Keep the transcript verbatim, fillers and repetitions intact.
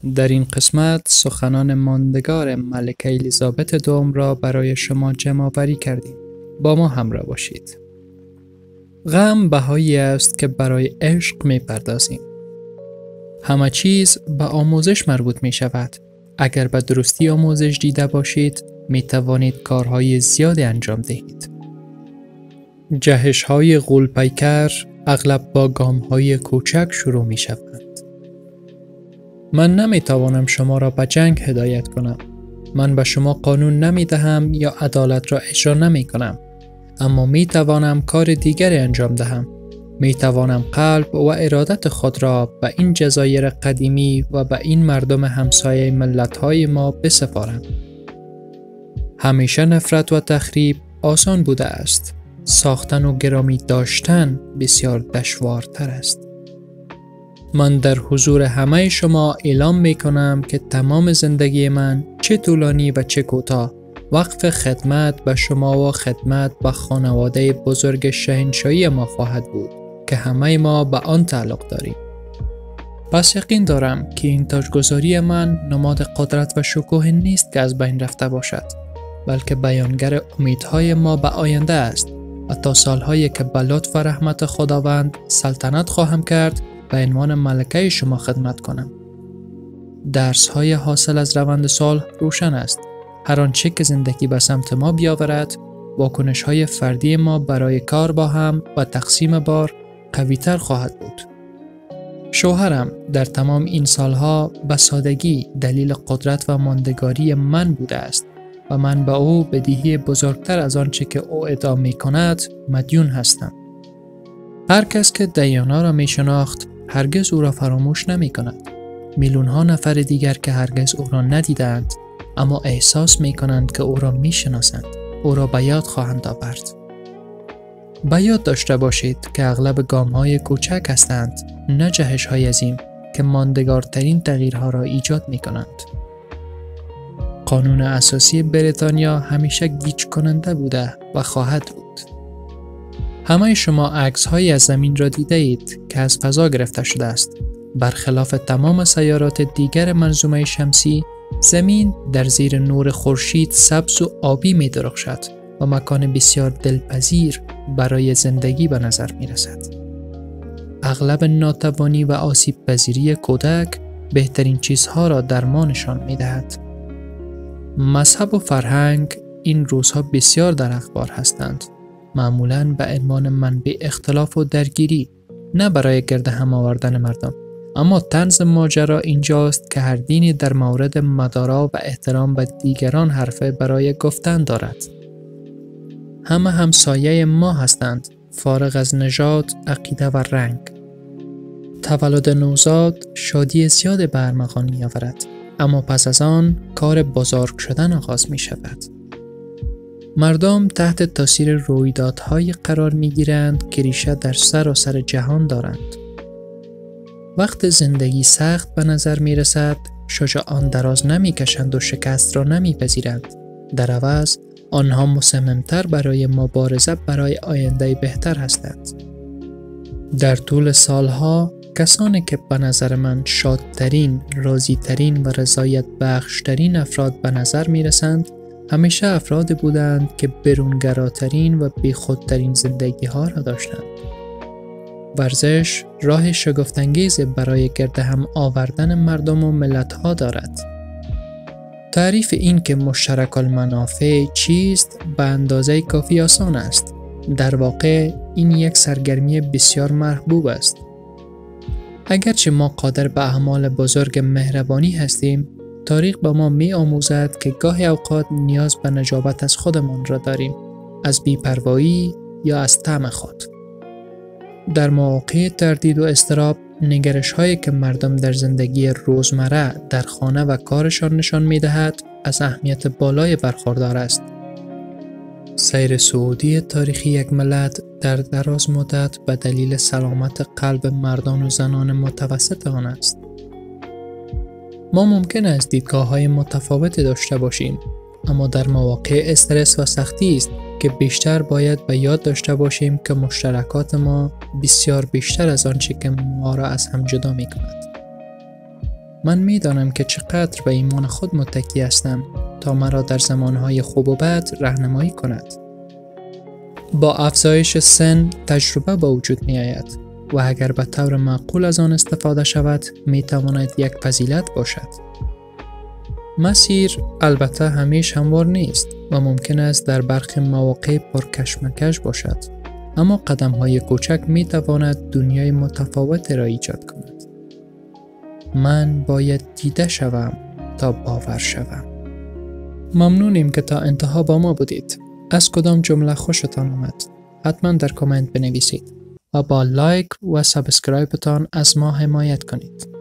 در این قسمت سخنان ماندگار ملکه الیزابت دوم را برای شما جمع آوری کردیم. با ما همراه باشید. غم بهایی است که برای عشق می پردازیم. همه چیز به آموزش مربوط می شود. اگر به درستی آموزش دیده باشید، می توانید کارهای زیادی انجام دهید. جهش های غول پیکر اغلب با گام های کوچک شروع می شوند. من نمی توانم شما را به جنگ هدایت کنم. من به شما قانون نمی دهم یا عدالت را اجرا نمی کنم. اما می توانم کار دیگری انجام دهم. می توانم قلب و ارادت خود را به این جزایر قدیمی و به این مردم همسایه ملت‌های ما بسپارم. همیشه نفرت و تخریب آسان بوده است. ساختن و گرامی داشتن بسیار دشوارتر است. من در حضور همه شما اعلام می کنم که تمام زندگی من چه طولانی و چه کوتاه وقف خدمت به شما و خدمت به خانواده بزرگ شاهنشاهی ما خواهد بود که همه ما به آن تعلق داریم. پس یقین دارم که این تاجگذاری من نماد قدرت و شکوه نیست که از بین رفته باشد، بلکه بیانگر امیدهای ما به آینده است و تا سالهایی که به لطف و رحمت خداوند سلطنت خواهم کرد به عنوان ملکه شما خدمت کنم. درس‌های حاصل از روند صلح روشن است. هر آنچه که زندگی به سمت ما بیاورد، واکنش‌های فردی ما برای کار با هم و تقسیم بار قوی‌تر خواهد بود. شوهرم در تمام این سالها به سادگی دلیل قدرت و ماندگاری من بوده است و من به او بدهی بزرگتر از آنچه که او ادعا می‌کند مدیون هستم. هر کس که دیانا را می شناخت هرگز او را فراموش نمی کند. میلیون ها نفر دیگر که هرگز او را ندیدند اما احساس می کنند که او را می شناسند، او را به یاد خواهند آورد. به یاد داشته باشید که اغلب گام های کوچک هستند، نه جهش های عظیم که ماندگارترین تغییرها را ایجاد می کنند. قانون اساسی بریتانیا همیشه گیج کننده بوده و خواهد بود. همه شما عکس هایی از زمین را دیده اید که از فضا گرفته شده است. برخلاف تمام سیارات دیگر منظومه شمسی، زمین در زیر نور خورشید سبز و آبی می درخشد و مکان بسیار دلپذیر برای زندگی به نظر می رسد. اغلب ناتوانی و آسیب پذیری کودک بهترین چیزها را درمانشان می دهد. مذهب و فرهنگ این روزها بسیار در اخبار هستند. معمولاً به عنوان منبع اختلاف و درگیری، نه برای گرد هم آوردن مردم. اما طنز ماجرا اینجاست که هر دینی در مورد مدارا و احترام به دیگران حرفه برای گفتن دارد. همه همسایه ما هستند، فارغ از نژاد، عقیده و رنگ. تولد نوزاد شادی زیاد به ارمغان می آورد، اما پس از آن کار بزرگ شدن آغاز می شود. مردم تحت تاثیر رویدادهای قرار می گیرند که ریشه در سراسر جهان دارند. وقت زندگی سخت به نظر می رسد، شجاعان دراز نمی کشند و شکست را نمی پذیرند. در عوض آنها مصممتر برای مبارزه برای آینده بهتر هستند. در طول سالها کسانی که به نظر من شادترین، راضیترین و رضایت بخشترین افراد به نظر می رسند، همیشه افراد بودند که برونگراترین و بیخودترین زندگی ها را داشتند. ورزش راه شگفت‌انگیز برای گرد هم آوردن مردم و ملت ها دارد. تعریف این که مشترک المنافع چیست به اندازه کافی آسان است. در واقع این یک سرگرمی بسیار محبوب است. اگرچه ما قادر به اعمال بزرگ مهربانی هستیم، تاریخ به ما می آموزد که گاهی اوقات نیاز به نجابت از خودمان را داریم، از بی‌پروایی یا از طمع خود. در مواقع تردید و اضطراب، نگرش هایی که مردم در زندگی روزمره در خانه و کارشان نشان می دهد از اهمیت بالای برخوردار است. سیر صعودی تاریخی یک ملت در دراز مدت به دلیل سلامت قلب مردان و زنان متوسط آن است. ما ممکن است دیدگاه‌های متفاوتی داشته باشیم، اما در مواقع استرس و سختی است که بیشتر باید به یاد داشته باشیم که مشترکات ما بسیار بیشتر از آنچه که ما را از هم جدا می کند. من می دانم که چقدر به ایمان خود متکی هستم تا مرا در زمانهای خوب و بد راهنمایی کند. با افزایش سن تجربه به وجود می آید و اگر به طور معقول از آن استفاده شود می تواند یک فضیلت باشد. مسیر البته همیشه هموار نیست و ممکن است در برخی مواقع پرکشمکش باشد، اما قدم های کوچک می تواند دنیای متفاوتی را ایجاد کند. من باید دیده شوم تا باور شوم. ممنونیم که تا انتها با ما بودید. از کدام جمله خوشتان آمد؟ حتما در کامنت بنویسید و با لایک و سابسکرایبتان از ما حمایت کنید.